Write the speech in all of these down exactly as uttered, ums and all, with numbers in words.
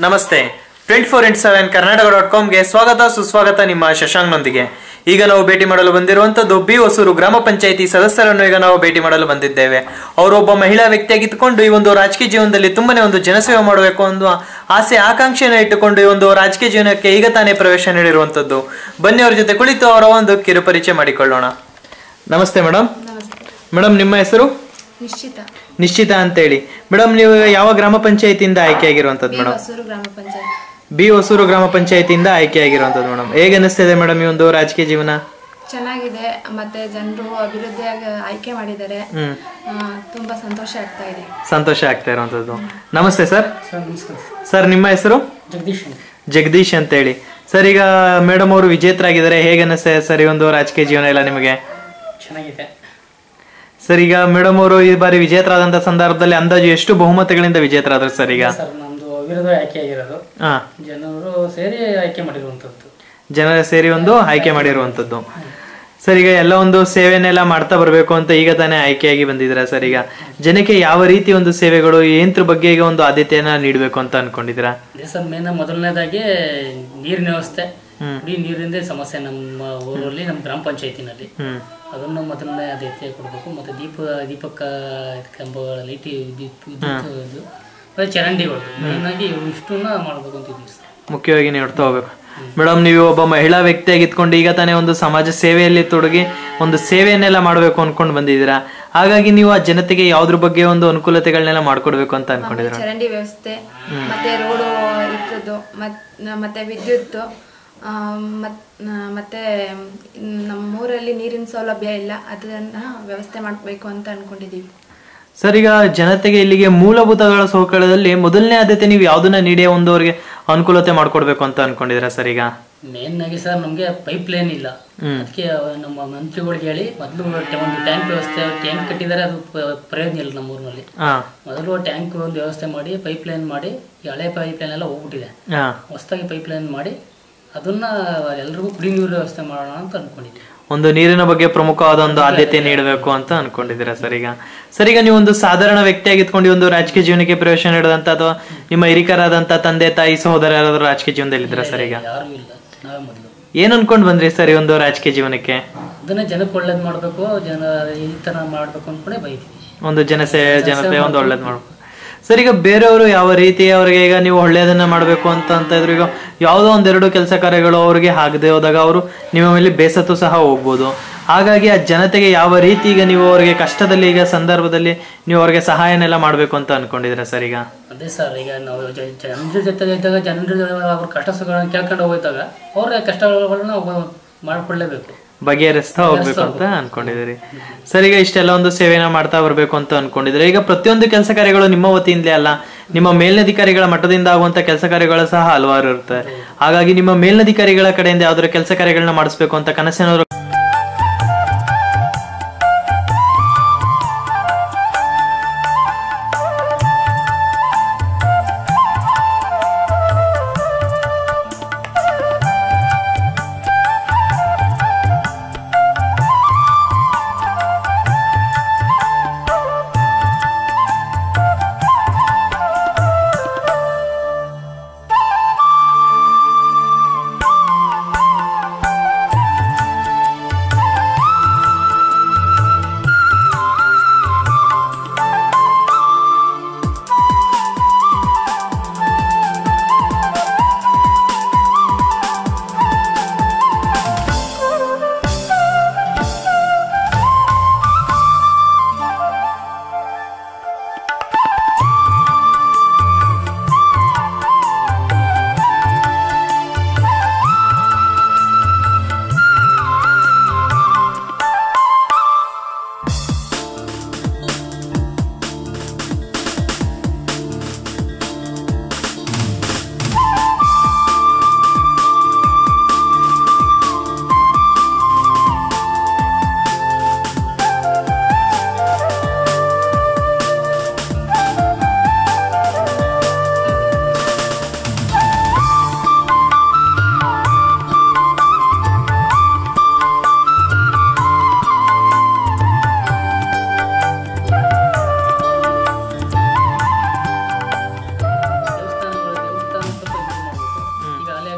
ನಮಸ್ತೆ. Twenty four into seven Karnataka dot ಕಾಮ್ಗೆ ಸ್ವಾಗತ ಸುಸ್ವಾಗತ. ನಿಮ್ಮ ಶಶಾಂಕ್ನೊಂದಿಗೆ ಈಗ ನಾವು ಭೇಟಿ ಮಾಡಲು ಬಂದಿರುವಂತದ್ದು ಬಿ ಹೊಸೂರು ಗ್ರಾಮ ಪಂಚಾಯಿತಿ ಸದಸ್ಯರನ್ನು ಈಗ ನಾವು ಭೇಟಿ ಮಾಡಲು ಬಂದಿದ್ದೇವೆ. ಅವರು ಒಬ್ಬ ಮಹಿಳಾ ವ್ಯಕ್ತಿಯಾಗಿದ್ದುಕೊಂಡು ಈ ಒಂದು ರಾಜಕೀಯ ಜೀವನದಲ್ಲಿ ತುಂಬಾನೇ ಒಂದು ಜನಸೇವೆ ಮಾಡಬೇಕು ಒಂದು ಆಸೆ ಆಕಾಂಕ್ಷೆಯನ್ನು ಇಟ್ಟುಕೊಂಡು ಈ ಒಂದು ರಾಜಕೀಯ ಜೀವನಕ್ಕೆ ಈಗ ತಾನೇ ಪ್ರವೇಶ ನೀಡಿರುವಂತದ್ದು. ಬನ್ನಿ ಅವ್ರ ಜೊತೆ ಕುಳಿತು ಅವರ ಒಂದು ಕಿರು ಪರಿಚಯ ಮಾಡಿಕೊಳ್ಳೋಣ. ನಮಸ್ತೆ ಮೇಡಮ್. ಮೇಡಮ್, ನಿಮ್ಮ ಹೆಸರು? ನಿಶ್ಚಿತ. ನಿಶ್ಚಿತ ಅಂತೇಳಿ. ಮೇಡಮ್, ನೀವು ಯಾವ ಗ್ರಾಮ ಪಂಚಾಯತಿಯಿಂದ ಆಯ್ಕೆ ಆಗಿರುವಂತದ್ದು ಮೇಡಮ್? ಬಿ ಹೊಸೂರು ಗ್ರಾಮ ಪಂಚಾಯತಿಯಿಂದ ಆಯ್ಕೆ ಆಗಿರುವಂತದ್ದು ಮೇಡಮ್. ಹೇಗೆ ಅನಿಸ್ತಿದೆ ಮೇಡಮ್ ಈ ಒಂದು ರಾಜಕೀಯ ಜೀವನ? ಚೆನ್ನಾಗಿದೆ, ಮತ್ತೆ ಜನರು ಅಭಿವೃದ್ಧಿಯಾಗಿ ಆಯ್ಕೆ ಮಾಡಿದ್ದಾರೆ. ತುಂಬಾ ಸಂತೋಷ ಆಗ್ತಾ ಇದೆ. ಸಂತೋಷ ಆಗ್ತಾ ಇರುವಂತದ್ದು. ನಮಸ್ತೆ ಸರ್. ಸರ್, ನಿಮ್ಮ ಹೆಸರು? ಜಗದೀಶ್. ಜಗದೀಶ್ ಅಂತ ಹೇಳಿ. ಸರ್, ಈಗ ಮೇಡಮ್ ಅವರು ವಿಜೇತರಾಗಿದ್ದಾರೆ. ಹೇಗೆ ಅನಿಸ್ತಿದೆ ಸರ್ ಈ ಒಂದು ರಾಜಕೀಯ ಜೀವನ ಎಲ್ಲ ನಿಮಗೆ? ಚೆನ್ನಾಗಿದೆ ಸರ್. ಈಗ ಮೇಡಮ್ ಅವರು ಈ ಬಾರಿ ವಿಜೇತರಾದಂತ ಸಂದರ್ಭದಲ್ಲಿ ಅಂದಾಜು ಎಷ್ಟು ಬಹುಮತಗಳಿಂದ ವಿಜೇತರಾದ್ರು ಸರ್? ಈಗ ನಮ್ದು ಅವಿರೋಧ ಆಯ್ಕೆ ಆಗಿರೋದು. ಹಾ, ಜನರು ಸೇರಿ ಆಯ್ಕೆ ಮಾಡಿರುವಂತದ್ದು. ಜನರ ಸೇರಿ ಒಂದು ಆಯ್ಕೆ ಮಾಡಿರುವಂತದ್ದು. ಸರ್, ಈಗ ಎಲ್ಲ ಒಂದು ಸೇವೆನೆಲ್ಲ ಮಾಡ್ತಾ ಬರ್ಬೇಕು ಅಂತ ಈಗ ತಾನೇ ಆಯ್ಕೆಯಾಗಿ ಬಂದಿದ್ದೀರಾ ಸರ್. ಈಗ ಜನಕ್ಕೆ ಯಾವ ರೀತಿ ಒಂದು ಸೇವೆಗಳು ಏನ್ರ ಬಗ್ಗೆ ಈಗ ಒಂದು ಆದ್ಯತೆಯನ್ನ ನೀಡಬೇಕು ಅಂತ ಅನ್ಕೊಂಡಿದ್ದೀರಾ? ಸರ್, ಮೇನ್ ಮೊದಲನೇದಾಗಿ ನೀರಿನ ವ್ಯವಸ್ಥೆ, ಕುಡಿ ನೀರಿಂದ ಸಮಸ್ಯೆ ನಮ್ಮ ಊರಲ್ಲಿ, ನಮ್ಮ ಗ್ರಾಮ ಪಂಚಾಯತಿನಲ್ಲಿ. ಅದನ್ನು ಮೊದಲನೇ ಆದ್ಯತೆ ಕೊಡಬೇಕು. ಮತ್ತೆ ದೀಪ ದೀಪಕ ಕಂಬಗಳ ಲೈಟ್, ಚರಂಡಿಗಳು ಮೇನ್ ಆಗಿ ಇಷ್ಟನ್ನ ಮಾಡಬೇಕು ಅಂತ ಇದ್ದೀವಿ ಸರ್. ಮುಖ್ಯವಾಗಿ ನೀಡ್ತಾ ಹೋಗ್ಬೇಕು. ಮೇಡಮ್, ನೀವು ಒಬ್ಬ ಮಹಿಳಾ ವ್ಯಕ್ತಿಯಾಗಿತ್ಕೊಂಡು ಈಗ ತಾನೇ ಒಂದು ಸಮಾಜ ಸೇವೆಯಲ್ಲಿ ತೊಡಗಿ ಒಂದು ಸೇವೆಯನ್ನೆಲ್ಲ ಮಾಡಬೇಕು ಅನ್ಕೊಂಡು ಬಂದಿದ್ದೀರಾ. ಹಾಗಾಗಿ ನೀವು ಆ ಜನತೆಗೆ ಯಾವ್ದ್ರ ಬಗ್ಗೆ ಒಂದು ಅನುಕೂಲತೆಗಳನ್ನೆಲ್ಲ ಮಾಡ್ಕೊಡ್ಬೇಕು ಅಂತ ಅನ್ಕೊಂಡಿದ್ದೀರಾ? ಚರಂಡಿ ವ್ಯವಸ್ಥೆ, ಮತ್ತೆ ರೋಡು ಇರ್ತದ್ದು, ಮತ್ತೆ ವಿದ್ಯುತ್, ಮತ್ತೆ ನಮ್ಮೂರಲ್ಲಿ ನೀರಿನ ಸೌಲಭ್ಯ ಇಲ್ಲ, ಅದನ್ನ ವ್ಯವಸ್ಥೆ ಮಾಡಬೇಕು ಅಂತ ಅನ್ಕೊಂಡಿದೀವಿ ಸರ್. ಈಗ ಜನತೆಗೆ ಇಲ್ಲಿಗೆ ಮೂಲಭೂತಗಳ ಸೌಕರ್ಯದಲ್ಲಿ ಮೊದಲನೇ ಆದ್ಯತೆ ನೀವು ಯಾವ್ದನ್ನ ನೀಡಿ ಒಂದು ಅವ್ರಿಗೆ ಅನುಕೂಲತೆ ಮಾಡ್ಕೊಡ್ಬೇಕು ಅಂತ ಅನ್ಕೊಂಡಿದ್ದೀರಾ ಸರ್? ಈಗ ಮೇನ್ ಆಗಿ ಸರ್, ನಮ್ಗೆ ಪೈಪ್ ಲೈನ್ ಇಲ್ಲ. ಅದಕ್ಕೆ ನಮ್ಮ ಮಂತ್ರಿಗಳಿಗೆ ಹೇಳಿ ಮೊದಲು ಒಂದು ಟ್ಯಾಂಕ್ ವ್ಯವಸ್ಥೆ, ಟ್ಯಾಂಕ್ ಕಟ್ಟಿದರೆ ಅದು ಪ್ರಯೋಜನ ಇಲ್ಲ ನಮ್ಮ ಊರಿನಲ್ಲಿ. ಮೊದಲು ಟ್ಯಾಂಕ್ ಒಂದು ವ್ಯವಸ್ಥೆ ಮಾಡಿ ಪೈಪ್ ಲೈನ್ ಮಾಡಿ, ಈ ಹಳೆ ಪೈಪ್ ಲೈನ್ ಎಲ್ಲ ಹೋಗ್ಬಿಟ್ಟಿದೆ. ಹೊಸದಾಗಿ ಪೈಪ್ ಲೈನ್ ಮಾಡಿ ಅದನ್ನ ಎಲ್ರಿಗೂ ಕುಡಿ ನೀರು ವ್ಯವಸ್ಥೆ ಮಾಡೋಣ ಅಂತ ಅನ್ಕೊಂಡಿದ್ದೀವಿ. ಒಂದು ನೀರಿನ ಬಗ್ಗೆ ಪ್ರಮುಖವಾದ ಒಂದು ಆದ್ಯತೆ ನೀಡಬೇಕು ಅಂತ ಅನ್ಕೊಂಡಿದ್ದೀರಾ ಸರ್? ಈಗ ಸರ್, ಈಗ ನೀವು ಒಂದು ಸಾಧಾರಣ ವ್ಯಕ್ತಿಯಾಗಿತ್ಕೊಂಡು ಒಂದು ರಾಜಕೀಯ ಜೀವನಕ್ಕೆ ಪ್ರವೇಶ ನೀಡದಂತ ಅಥವಾ ನಿಮ್ಮ ಹಿರಿಕರಾದಂತ ತಂದೆ ತಾಯಿ ಸಹೋದರ ಯಾರಾದ್ರೂ ರಾಜಕೀಯ ಜೀವನದಲ್ಲಿ ಇದ್ರ ಸರ್? ಈಗ ಯಾರು ಇಲ್ಲ, ನಾವೇ ಮೊದಲು. ಏನ್ ಅನ್ಕೊಂಡ್ ಬಂದ್ರಿ ಸರ್ ಈ ಒಂದು ರಾಜಕೀಯ ಜೀವನಕ್ಕೆ? ಅದನ್ನ ಜನಕ್ಕೆ ಒಳ್ಳೇದ್ ಮಾಡ್ಬೇಕು, ಜನ ಈ ತರ ಮಾಡ್ಬೇಕು ಅನ್ಕೊಂಡೆ ಬೈತೀವಿ. ಒಂದು ಜನಸೇ ಜನತೆ ಒಂದು ಒಳ್ಳೇದ್ ಮಾಡ್ಬೇಕು ಸರ್. ಈಗ ಬೇರೆಯವರು ಯಾವ ರೀತಿ ಅವ್ರಿಗೆ ಈಗ ನೀವು ಒಳ್ಳೆಯದನ್ನ ಮಾಡಬೇಕು ಅಂತ ಅಂತ ಇದ್ರು, ಈಗ ಯಾವುದೋ ಒಂದೆರಡು ಕೆಲಸ ಕಾರ್ಯಗಳು ಅವ್ರಿಗೆ ಆಗದೆ ಹೋದಾಗ ಅವರು ನಿಮ್ಮ ಮೇಲೆ ಬೇಸತ್ತು ಸಹ ಹೋಗ್ಬೋದು. ಹಾಗಾಗಿ ಆ ಜನತೆಗೆ ಯಾವ ರೀತಿ ಈಗ ನೀವು ಅವ್ರಿಗೆ ಕಷ್ಟದಲ್ಲಿ ಈಗ ಸಂದರ್ಭದಲ್ಲಿ ನೀವು ಅವ್ರಿಗೆ ಸಹಾಯನೆಲ್ಲ ಮಾಡ್ಬೇಕು ಅಂತ ಅನ್ಕೊಂಡಿದ್ದೀರಾ ಸರ್? ಈಗ ಅದೇ ಸರ್, ಈಗ ನಾವು ಜನರ ಜೊತೆ ಇದ್ದಾಗ ಜನರ ಅವ್ರ ಕಷ್ಟ ಸುಖಗಳನ್ನ ಕೇಳ್ಕೊಂಡು ಹೋಗ್ತಾಗ ಅವ್ರ ಕಷ್ಟಗಳನ್ನ ಮಾಡ್ಕೊಳ್ಳೇಬೇಕು, ಬಗೆಹರಿಸ್ತಾ ಹೋಗ್ಬೇಕು ಅಂತ ಅನ್ಕೊಂಡಿದ್ದೀರಿ ಸರ್. ಈಗ ಇಷ್ಟೆಲ್ಲ ಒಂದು ಸೇವೆನ ಮಾಡ್ತಾ ಬರ್ಬೇಕು ಅಂತ ಅನ್ಕೊಂಡಿದ್ರೆ ಈಗ ಪ್ರತಿಯೊಂದು ಕೆಲಸ ಕಾರ್ಯಗಳು ನಿಮ್ಮ ವತಿಯಿಂದಲೇ ಅಲ್ಲ, ನಿಮ್ಮ ಮೇಲಧಿಕಾರಿಗಳ ಮಟ್ಟದಿಂದ ಆಗುವಂತ ಕೆಲಸ ಕಾರ್ಯಗಳು ಸಹ ಹಲವಾರು ಇರುತ್ತೆ. ಹಾಗಾಗಿ ನಿಮ್ಮ ಮೇಲಧಿಕಾರಿಗಳ ಕಡೆಯಿಂದ ಯಾವ್ದಾದ್ರು ಕೆಲಸ ಕಾರ್ಯಗಳನ್ನ ಮಾಡಿಸ್ಬೇಕು ಅಂತ ಕನಸಿನವರು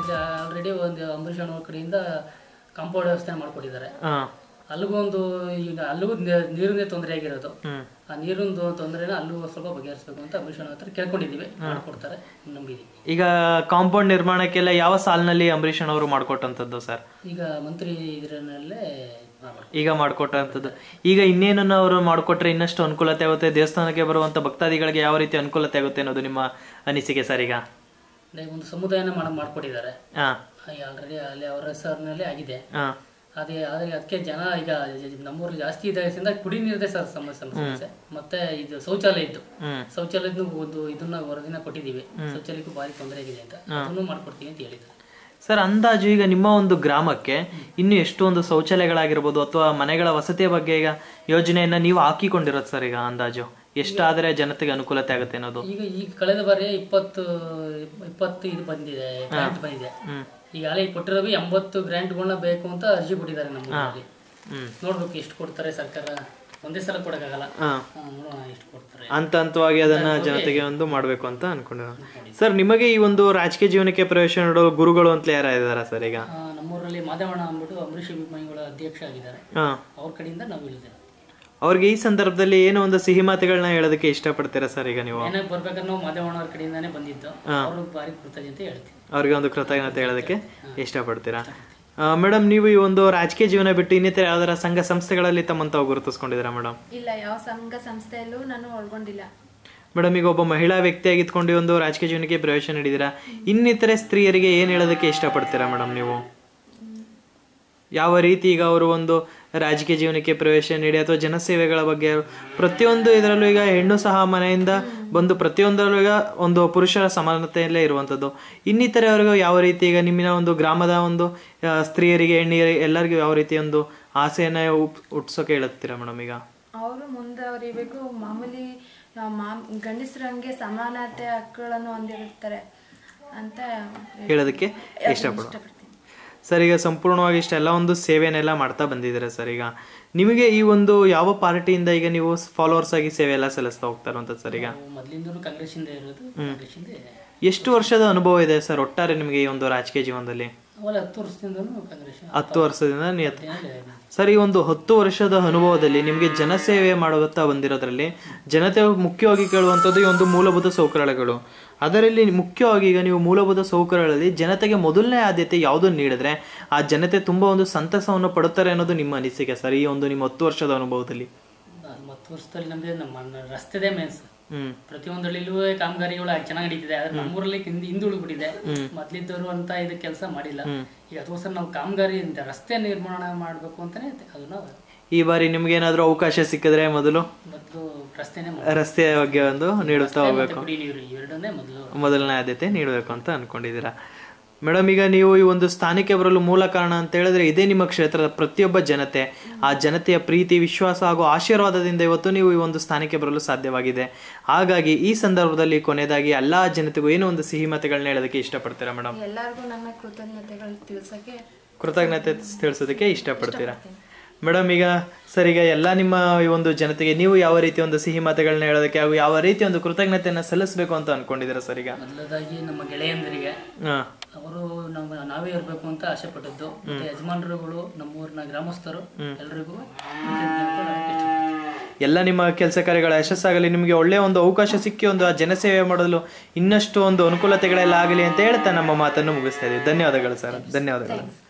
ಆಲ್ರೆಡಿ ಒಂದು ಅಂಬರೀಷ್ ಅಣ್ಣ ಕಡೆಯಿಂದ ಕಾಂಪೌಂಡ್ ವ್ಯವಸ್ಥೆ ಮಾಡ್ಕೊಟ್ಟಿದ್ದಾರೆ. ಅಲ್ಲಿಗೂ ಒಂದು ಈಗ ಅಲ್ಲಿಗೂ ನೀರಿನ ತೊಂದರೆ ಆಗಿರೋದು, ಆ ನೀರಿನ ತೊಂದರೆನ ಅಲ್ಲೂ ಸ್ವಲ್ಪ ಬಗೆಹರಿಸಬೇಕು ಅಂತ ಅಂಬರೀಷ್ ಅಣ್ಣ ಹತ್ರ ಕೇಳ್ಕೊಂಡಿದ್ದೀವಿ, ಮಾಡ್ಕೊಡ್ತಾರೆ ನಂಬಿದ್ದೀವಿ. ಈಗ ಕಾಂಪೌಂಡ್ ನಿರ್ಮಾಣಕ್ಕೆಲ್ಲ ಯಾವ ಸಾಲಿನಲ್ಲಿ ಅಂಬರೀಷ್ ಅಣ್ಣವರು ಮಾಡ್ಕೊಟ್ಟಂಥದ್ದು ಸರ್? ಈಗ ಮಂತ್ರಿ ಇದರಲ್ಲೇ ಈಗ ಮಾಡ್ಕೊಟ್ಟಂಥದ್ದು. ಈಗ ಇನ್ನೇನನ್ನು ಅವರು ಮಾಡಿಕೊಟ್ರೆ ಇನ್ನಷ್ಟು ಅನುಕೂಲತೆ ಆಗುತ್ತೆ, ದೇವಸ್ಥಾನಕ್ಕೆ ಬರುವಂತ ಭಕ್ತಾದಿಗಳಿಗೆ ಯಾವ ರೀತಿ ಅನುಕೂಲತೆ ಆಗುತ್ತೆ ಅನ್ನೋದು ನಿಮ್ಮ ಅನಿಸಿಕೆ ಸರ್? ಈಗ ಒಂದು ಸಮುದಾಯನ ಮಾಡ ಮಾಡ್ಕೊಟ್ಟಿದ್ದಾರೆ ಆಲ್ರೆಡಿ, ಅಲ್ಲಿ ಅವರ ಹೆಸರಿನಲ್ಲಿ ಆಗಿದೆ. ಅದೇ ಆದ್ರೆ ಅದಕ್ಕೆ ಜನ ಈಗ ನಮ್ಮೂರಲ್ಲಿ ಜಾಸ್ತಿ ಇದ್ರಿಂದ ಕುಡಿ ನೀರಿದೆ ಸರ್ ಸಮಸ್ಯೆ. ಮತ್ತೆ ಇದು ಶೌಚಾಲಯ ಇತ್ತು, ಶೌಚಾಲಯದ ಒಂದು ಇದನ್ನ ವರದಿನ ಕೊಟ್ಟಿದ್ದೀವಿ, ಶೌಚಾಲಯಕ್ಕೂ ಭಾರಿ ತೊಂದರೆ ಆಗಿದೆ ಅಂತ, ಅದನ್ನು ಮಾಡ್ಕೊಡ್ತೀವಿ ಅಂತ ಹೇಳಿದ್ದಾರೆ ಸರ್. ಅಂದಾಜು ಈಗ ನಿಮ್ಮ ಒಂದು ಗ್ರಾಮಕ್ಕೆ ಇನ್ನು ಎಷ್ಟು ಒಂದು ಶೌಚಾಲಯಗಳಾಗಿರ್ಬೋದು ಅಥವಾ ಮನೆಗಳ ವಸತಿಯ ಬಗ್ಗೆ ಈಗ ಯೋಜನೆಯನ್ನ ನೀವು ಹಾಕಿಕೊಂಡಿರೋದು ಸರ್? ಈಗ ಅಂದಾಜು ಎಷ್ಟಾದ್ರೆ ಜನತೆಗೆ ಅನುಕೂಲತೆ ಆಗುತ್ತೆ ಅನ್ನೋದು? ಈಗ ಈಗ ಕಳೆದ ಬಾರಿ ಇಪ್ಪತ್ತು ಇಪ್ಪತ್ತು ಇದು ಬಂದಿದೆ, ಗ್ರಾಂಟ್ ಬಂದಿದೆ. ಈಗ ಅಲ್ಲೇ ಕೊಟ್ಟಿರೋ ಎಂಬತ್ತು ಗ್ರಾಂಟ್ಗಳನ್ನ ಬೇಕು ಅಂತ ಅರ್ಜಿ ಕೊಟ್ಟಿದ್ದಾರೆ ನಮ್ಮೂರಲ್ಲಿ. ನೋಡ್ಬೇಕು ಎಷ್ಟು ಕೊಡ್ತಾರೆ ಸರ್ಕಾರ, ಒಂದೇ ಸಲ ಕೊಡಕ್ಕಾಗಲ್ಲ, ಎಷ್ಟು ಕೊಡ್ತಾರೆ ಹಂತ ಹಂತವಾಗಿ ಅದನ್ನ ಜನತೆಗೆ ಒಂದು ಮಾಡ್ಬೇಕು ಅಂತ ಅನ್ಕೊಂಡಿರೋ ಸರ್. ನಿಮಗೆ ಈ ಒಂದು ರಾಜಕೀಯ ಜೀವನಕ್ಕೆ ಪ್ರವೇಶ ನೀಡೋ ಗುರುಗಳು ಅಂತ ಯಾರ ಇದಾರ ಸರ್? ಈಗ ನಮ್ಮೂರಲ್ಲಿ ಮಾದೇವಣ್ಣ ಅಂದ್ಬಿಟ್ಟು ಅಂಬರೀಷ್ ಅಭಿಮಾನಿಗಳ ಅಧ್ಯಕ್ಷ ಆಗಿದ್ದಾರೆ, ಅವ್ರ ಕಡೆಯಿಂದ ನಾವು ಇಳಿದ್ದೇವೆ. ಅವ್ರಿಗೆ ಈ ಸಂದರ್ಭದಲ್ಲಿ ಏನೋ ಒಂದು ಸಿಹಿ ಮಾತುಗಳನ್ನ ಹೇಳೋದಕ್ಕೆ ಇಷ್ಟಪಡ್ತೀರಾ ಸರ್? ಈಗ ನೀವು ಏನಾಗ ಬರ್ಬೇಕಾದ್ರೆ ನಾವು ಮಾದೇವಣ್ಣ ಅವ್ರ ಕಡೆಯಿಂದಾನೇ ಬಂದಿದ್ದು, ಅವ್ರಿಗೆ ಭಾರಿ ಕೃತಜ್ಞತೆ ಹೇಳ್ತೀವಿ. ಅವ್ರಿಗೆ ಒಂದು ಕೃತಜ್ಞತೆ ಹೇಳೋದಕ್ಕೆ ಇಷ್ಟಪಡ್ತೀರಾ? ಮೇಡಮ್, ನೀವು ಈ ಒಂದು ರಾಜಕೀಯ ಜೀವನ ಬಿಟ್ಟು ಇನ್ನಿತರ ಯಾವ್ದಾರ ಸಂಘ ಸಂಸ್ಥೆಗಳಲ್ಲಿ ತಮ್ಮಂತಾವು ಗುರುತಿಸ್ಕೊಂಡಿದ್ದೀರಾ ಮೇಡಮ್? ಇಲ್ಲ, ಯಾವ ಸಂಘ ಸಂಸ್ಥೆಯಲ್ಲೂ ನಾನು ಒಳಗೊಂಡಿಲ್ಲ ಮೇಡಮ್. ಈಗ ಒಬ್ಬ ಮಹಿಳಾ ವ್ಯಕ್ತಿಯಾಗಿತ್ಕೊಂಡು ಒಂದು ರಾಜಕೀಯ ಜೀವನಕ್ಕೆ ಪ್ರವೇಶ ನೀಡಿದ್ದೀರಾ, ಇನ್ನಿತರೆ ಸ್ತ್ರೀಯರಿಗೆ ಏನ್ ಹೇಳೋದಕ್ಕೆ ಇಷ್ಟಪಡ್ತೀರಾ ಮೇಡಮ್ ನೀವು? ಯಾವ ರೀತಿ ಈಗ ಅವರು ಒಂದು ರಾಜಕೀಯ ಜೀವನಕ್ಕೆ ಪ್ರವೇಶ ನೀಡಿ ಅಥವಾ ಜನಸೇವೆಗಳ ಬಗ್ಗೆ ಪ್ರತಿಯೊಂದು ಇದರಲ್ಲೂ ಈಗ ಹೆಣ್ಣು ಸಹ ಮನೆಯಿಂದ ಬಂದು ಪ್ರತಿಯೊಂದರಲ್ಲೂ ಈಗ ಒಂದು ಪುರುಷರ ಸಮಾನತೆಯಲ್ಲೇ ಇರುವಂಥದ್ದು, ಇನ್ನಿತರೆವರೆಗೂ ಯಾವ ರೀತಿ ಈಗ ನಿಮ್ಮಿನ ಒಂದು ಗ್ರಾಮದ ಒಂದು ಸ್ತ್ರೀಯರಿಗೆ ಹೆಣ್ಣಿಯರಿಗೆ ಎಲ್ಲರಿಗೂ ಯಾವ ರೀತಿ ಒಂದು ಆಸೆಯನ್ನ ಹುಟ್ಸೋಕೆ ಹೇಳುತ್ತೀರಾ ಮೇಡಮ್? ಈಗ ಅವರು ಮುಂದುವರಿಬೇಕು, ಮಾಮೂಲಿ ಗಂಡಸರಂಗೆ ಸಮಾನತೆ ಹಕ್ಕುಗಳನ್ನು ಹೊಂದಿರುತ್ತಾರೆ ಅಂತ ಹೇಳೋದಕ್ಕೆ ಇಷ್ಟಪಡ್ತೀನಿ ಸರ್. ಈಗ ಸಂಪೂರ್ಣವಾಗಿ ಇಷ್ಟೆಲ್ಲ ಒಂದು ಸೇವೆನೆಲ್ಲ ಮಾಡ್ತಾ ಬಂದಿದ್ದೀರಾ ಸರ್. ಈಗ ನಿಮಗೆ ಈ ಒಂದು ಯಾವ ಪಾರ್ಟಿಯಿಂದ ಈಗ ನೀವು ಫಾಲೋವರ್ಸ್ ಆಗಿ ಸೇವೆ ಎಲ್ಲ ಸಲ್ಲಿಸ್ತಾ ಹೋಗ್ತಾ ಇರುವಂತದ್ದು ಸರ್? ಈಗ ಎಷ್ಟು ವರ್ಷದ ಅನುಭವ ಇದೆ ಸರ್ ಒಟ್ಟಾರೆ ನಿಮಗೆ ಈ ಒಂದು ರಾಜಕೀಯ ಜೀವನದಲ್ಲಿ? ಹತ್ತು ವರ್ಷದಿಂದ ನಿಯತ್ ಸರ್. ಈ ಒಂದು ಹತ್ತು ವರ್ಷದ ಅನುಭವದಲ್ಲಿ ನಿಮಗೆ ಜನಸೇವೆ ಮಾಡುತ್ತಾ ಬಂದಿರೋದ್ರಲ್ಲಿ ಜನತೆ ಮುಖ್ಯವಾಗಿ ಕೇಳುವಂಥದ್ದು ಈ ಒಂದು ಮೂಲಭೂತ ಸೌಕರ್ಯಗಳು. ಅದರಲ್ಲಿ ಮುಖ್ಯವಾಗಿ ಈಗ ನೀವು ಮೂಲಭೂತ ಸೌಕರ್ಯಗಳಲ್ಲಿ ಜನತೆಗೆ ಮೊದಲನೇ ಆದ್ಯತೆ ಯಾವುದನ್ನು ನೀಡಿದ್ರೆ ಆ ಜನತೆ ತುಂಬಾ ಒಂದು ಸಂತಸವನ್ನು ಪಡುತ್ತಾರೆ ಅನ್ನೋದು ನಿಮ್ಮ ಅನಿಸಿಕೆ ಸರ್? ಈ ಒಂದು ನಿಮ್ಮ ಹತ್ತು ವರ್ಷದ ಅನುಭವದಲ್ಲಿ ಹತ್ತು ವರ್ಷದಲ್ಲಿ ನಮ್ಗೆ ನಮ್ಮ ರಸ್ತೆದೇ ಮೇನ್ ಸರ್. ಪ್ರತಿಯೊಂದರಲ್ಲೂ ಕಾಮಗಾರಿಗಳು ಚೆನ್ನಾಗಿ ನಡೀತಿದೆ, ಆದ್ರೆ ನಮ್ಮೂರಲ್ಲಿ ಹಿಂದುಳಿದ್ಬಿಟ್ಟಿದೆ. ಮೊದ್ಲಿದ್ದವರು ಅಂತ ಇದು ಕೆಲಸ ಮಾಡಿಲ್ಲ. ಈಗ ಅದಕ್ಕೋಸ್ಕರ ನಾವು ಕಾಮಗಾರಿ ರಸ್ತೆ ನಿರ್ಮಾಣ ಮಾಡ್ಬೇಕು ಅಂತಾನೆ ಅದನ್ನ ಈ ಬಾರಿ ನಿಮ್ಗೆ ಏನಾದ್ರು ಅವಕಾಶ ಸಿಕ್ಕಿದ್ರೆ ಮೊದಲು ಮೊದಲು ರಸ್ತೆನೇ ರಸ್ತೆಯ ಬಗ್ಗೆ ಒಂದು ನೀಡುತ್ತಾ ಹೋಗ್ಬೇಕು, ಮೊದಲು ಮೊದಲನೇ ಆದ್ಯತೆ ನೀಡಬೇಕು ಅಂತ ಅನ್ಕೊಂಡಿದ್ದೀರಾ ಮೇಡಮ್? ಈಗ ನೀವು ಈ ಒಂದು ಸ್ಥಾನಕ್ಕೆ ಬರಲು ಮೂಲ ಕಾರಣ ಅಂತ ಹೇಳಿದ್ರೆ ಇದೇ ನಿಮ್ಮ ಕ್ಷೇತ್ರದ ಪ್ರತಿಯೊಬ್ಬ ಜನತೆ, ಆ ಜನತೆಯ ಪ್ರೀತಿ, ವಿಶ್ವಾಸ ಹಾಗೂ ಆಶೀರ್ವಾದದಿಂದ ಇವತ್ತು ನೀವು ಈ ಒಂದು ಸ್ಥಾನಕ್ಕೆ ಬರಲು ಸಾಧ್ಯವಾಗಿದೆ. ಹಾಗಾಗಿ ಈ ಸಂದರ್ಭದಲ್ಲಿ ಕೊನೆಯದಾಗಿ ಎಲ್ಲಾ ಜನತೆಗೂ ಏನೋ ಒಂದು ಸಿಹಿ ಮಾತುಗಳನ್ನ ಹೇಳೋದಕ್ಕೆ ಇಷ್ಟಪಡ್ತೀರಾ ಮೇಡಮ್? ಎಲ್ಲರಿಗೂ ನನ್ನ ಕೃತಜ್ಞತೆಗಳು ತಿಳಿಸಕ್ಕೆ ಕೃತಜ್ಞತೆ ತಿಳಿಸೋದಕ್ಕೆ ಇಷ್ಟಪಡ್ತೀರಾ ಮೇಡಮ್? ಈಗ ಸರ್, ಈಗ ಎಲ್ಲ ನಿಮ್ಮ ಈ ಒಂದು ಜನತೆಗೆ ನೀವು ಯಾವ ರೀತಿ ಒಂದು ಸಿಹಿ ಮಾತುಗಳನ್ನ ಹೇಳೋದಕ್ಕೆ ಹಾಗೂ ಯಾವ ರೀತಿ ಒಂದು ಕೃತಜ್ಞತೆಯನ್ನ ಸಲ್ಲಿಸಬೇಕು ಅಂತ ಅನ್ಕೊಂಡಿದ್ದೀರಾ ಸರ್? ಈಗ ಮೊದಲದಾಗಿ ನಮ್ಮ ಗೆಳೆಯಂದರಿಗೆ ಅವರು ನಮ್ಮ ನಾವೇ ಇರಬೇಕು ಅಂತ ಆಸೆ ಪಟ್ಟದ್ದು, ಮತ್ತೆ ಯಜಮಾನರುಗಳು, ನಮ್ಮೂರಿನ ಗ್ರಾಮಸ್ಥರು ಎಲ್ರಿಗೂ ಎಲ್ಲ ನಿಮ್ಮ ಕೆಲಸ ಕಾರ್ಯಗಳ ಯಶಸ್ಸಾಗಲಿ, ನಿಮಗೆ ಒಳ್ಳೆಯ ಒಂದು ಅವಕಾಶ ಸಿಕ್ಕಿ ಒಂದು ಆ ಜನಸೇವೆ ಮಾಡಲು ಇನ್ನಷ್ಟು ಒಂದು ಅನುಕೂಲತೆಗಳೆಲ್ಲ ಆಗಲಿ ಅಂತ ಹೇಳ್ತಾ ನಮ್ಮ ಮಾತನ್ನು ಮುಗಿಸ್ತಾ ಇದ್ದೀವಿ. ಧನ್ಯವಾದಗಳು ಸರ್, ಧನ್ಯವಾದಗಳು.